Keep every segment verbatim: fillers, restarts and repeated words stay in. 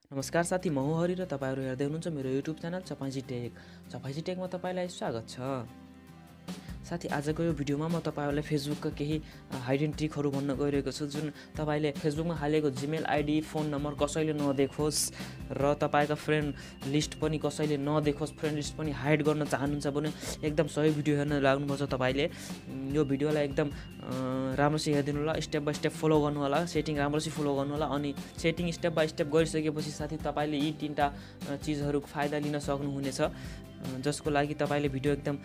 नमस्कार साथी, म हो हरि र तपाईहरु हेर्दै हुनुहुन्छ मेरो युट्युब च्यानल चपाइजी टेक। चपाइजी टेकमा तपाईलाई स्वागत छ। साथी, आजको यो भिडियोमा म तपाईहरुलाई फेसबुकका केही हाइड एन्ड ट्रिकहरु भन्न गइरहेको छु, जुन तपाईले फेसबुकमा हालेको जिमेल आइडी, फोन नम्बर कसैले नदेखोस् र तपाईका फ्रेन्ड लिस्ट पनि कसैले नदेखोस्, फ्रेन्ड लिस्ट पनि हाइड गर्न चाहनुहुन्छ भने एकदम सही भिडियो हेर्न लाग्नुपर्छ। तपाईले यो भिडियोलाई एकदम राम्रोसित हेर्दिनु होला, स्टेप बाइ स्टेप फलो गर्नु होला, सेटिङ राम्रोसित फलो गर्नु होला। अनि सेटिङ स्टेप बाइ स्टेप गरिसकेपछि साथी तपाईले यी तीनटा चीजहरुको फाइदा लिन सक्नुहुनेछ, जसको लागि तपाईले भिडियो एकदम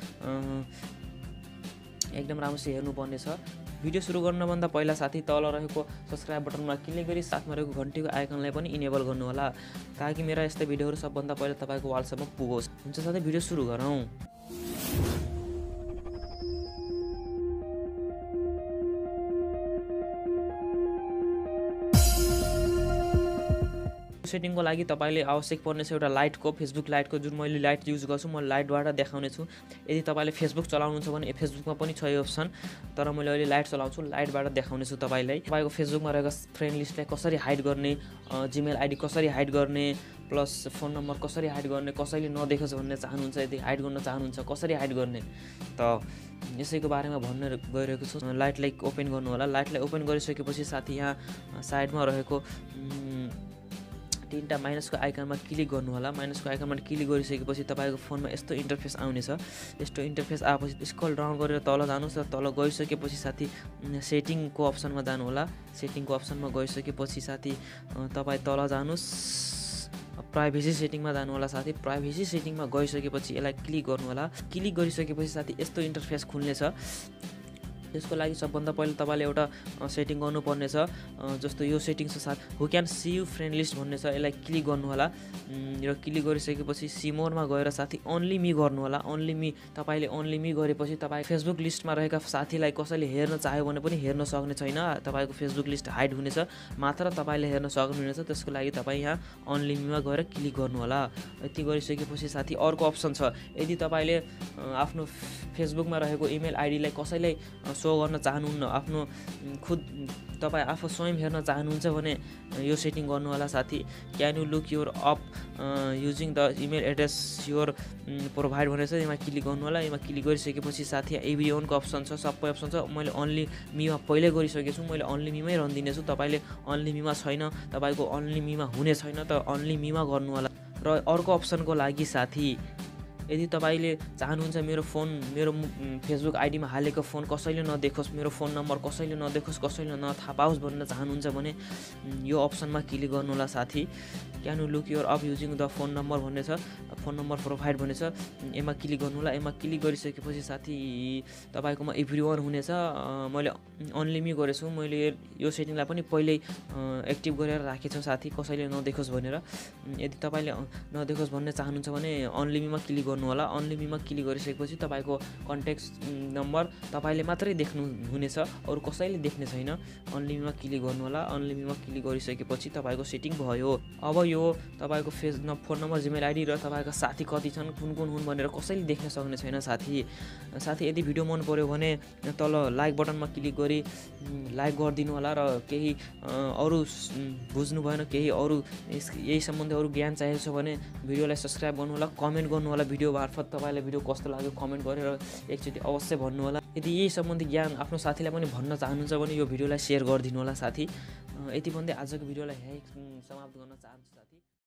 एकदम राम्रोसित हेर्नुपर्ने छ। भिडियो सुरु गर्नभन्दा पहिला साथी तल रहेको सब्स्क्राइब बटनमा क्लिक गरी साथमा रहेको घण्टीको आइकनलाई पनि इनेबल गर्नु होला, ताकि मेरा यस्तै भिडियोहरु सबभन्दा पहिला तपाईको वालसम्म पुगोस्। हुन्छ साथी, भिडियो सुरु गरौँ। सेटिङको लागि तपाईले आवश्यक पर्ने छ एउटा लाइटको, फेसबुक लाइटको, जुन मैले लाइट युज गर्छु, म लाइटबाट देखाउने छु। यदि तपाईले फेसबुक चलाउनुहुन्छ भने फेसबुकमा पनि छ यो अप्सन, तर मैले अहिले लाइट चलाउँछु, लाइटबाट देखाउने छु तपाईलाई। तपाईको फेसबुकमा रहेको फ्रेन्ड लिस्टलाई कसरी हाइड गर्ने, जिमेल आइडी कसरी हाइड गर्ने, प्लस फोन नम्बर कसरी हाइड गर्ने, कसैले नदेखोस् भन्ने चाहनुहुन्छ, यदि हाइड गर्न चाहनुहुन्छ कसरी हाइड गर्ने, त यसैको बारेमा भन्न गइरहेको छु। लाइटलाई ओपन गर्नु होला। लाइटलाई ओपन गरिसकेपछि साथी यहाँ साइडमा रहेको तीनटा माइनसको आइकनमा क्लिक गर्नु होला। माइनसको आइकनमा क्लिक गरिसकेपछि तपाईको फोनमा यस्तो इन्टरफेस आउनेछ। यस्तो इन्टरफेस आएपछि स्क्रल डाउन गरेर तल जानुस् र तल गइसकेपछि साथी सेटिङको अप्सनमा जानु होला। सेटिङको अप्सनमा गइसकेपछि साथी तपाई तल जानुस्, प्राइभेसी सेटिङमा जानु होला। साथी प्राइभेसी सेटिङमा गइसकेपछि यसलाई क्लिक गर्नु होला। क्लिक गरिसकेपछि साथी यस्तो इन्टरफेस खुल्नेछ। त्यसको लागि सबभन्दा पहिले तपाईले एउटा सेटिङ गर्नुपर्ने छ, जस्तो यो सेटिङ छ साथ who can see you friend list भन्ने छ। यसलाई क्लिक गर्नु होला र क्लिक गरिसकेपछि सी मोरमा गएर साथी ओन्ली मी गर्नु होला। ओन्ली मी तपाईले ओन्ली मी गरेपछि तपाई फेसबुक लिस्टमा रहेका साथीलाई कसैले हेर्न चाह्यो भने पनि हेर्न सक्ने छैन। तपाईको फेसबुक लिस्ट हाइड हुनेछ, मात्र तपाईले हेर्न सक्नुहुनेछ। त्यसको लागि तपाई यहाँ ओन्ली मीमा गएर क्लिक गर्नु होला। यति गरिसकेपछि साथी अर्को अप्सन छ, यदि तपाईले आफ्नो फेसबुकमा रहेको इमेल आइडीलाई कसैलाई सो गर्न चाहनुहुन्न, आफ्नो खुद तपाई आफू स्वयं हेर्न चाहनुहुन्छ भने यो सेटिङ गर्नु होला। साथी can you look your up using the email address your provide भनेर छ, यसमा क्लिक गर्नु होला। यसमा क्लिक गरिसकेपछि साथी एभ्रीवनको अप्सन छ, सबै अप्सन छ। मैले ओन्ली मीमा पहिले गरिसकेको छु, मैले ओन्ली मीमै रन दिनेछु। तपाईले ओन्ली मीमा छैन, तपाईको ओन्ली मीमा हुने छैन, त ओन्ली मीमा गर्नु होला। र अर्को अप्सनको लागि साथी यदि तपाईले चाहनुहुन्छ मेरो फोन मेरो फेसबुक आइडीमा हालेको फोन कसैले नदेखोस्, मेरो फोन नम्बर कसैले नदेखोस्, कसैले नथाहा पाओस् भन्न चाहनुहुन्छ भने यो अप्सनमा क्लिक गर्नु होला। साथी can you look your up using the phone number भन्ने छ, फोन नम्बर प्रोभाइड भन्ने छ, यसमा क्लिक गर्नु होला। यसमा क्लिक गरिसकेपछि साथी तपाईकोमा एभ्रीवन हुनेछ। मैले ओन्ली मी गरेछु, मैले यो सेटिङलाई पनि पहिल्यै एक्टिभ गरेर राखेको छु साथी, कसैले नदेखोस् भनेर। यदि तपाईले नदेखोस् भन्ने चाहनुहुन्छ भने ओन्ली मीमा क्लिक गर्नु होला। ओन्ली मीमा क्लिक गरिसकेपछि तपाईको कन्ट्याक्ट नम्बर तपाईले मात्रै देख्नु हुनेछ, अरु कसैले देख्ने छैन। ओन्ली मीमा क्लिक गर्नु होला। ओन्ली मीमा क्लिक गरिसकेपछि तपाईको सेटिङ भयो। अब यो तपाईको फेस न फोन नम्बर, जिमेल आइडी र तपाईका साथी कति छन्, कुन कुन हुन् भनेर कसैले देख्न सक्ने छैन। साथी साथी यदि भिडियो मन पर्यो भने तल लाइक बटनमा क्लिक गरी लाइक गरिदिनु होला। र केही अरु बुझ्नु भएन, केही अरु यही सम्बन्धी अरु ज्ञान चाहिएको छ भने भिडियोलाई सब्स्क्राइब गर्नु होला, कमेन्ट गर्नु होला। भिडियो मार्फत तपाईलाई भिडियो कस्तो लाग्यो कमेन्ट गरेर एकचोटि अवश्य भन्नु होला। यदि यही सम्बन्धी ज्ञान आफ्नो साथीलाई पनि भन्न चाहनुहुन्छ भने यो भिडियोलाई शेयर गरिदिनु होला। साथी यति भन्दै आजको भिडियोलाई यही समाप्त गर्न चाहन्छु साथी।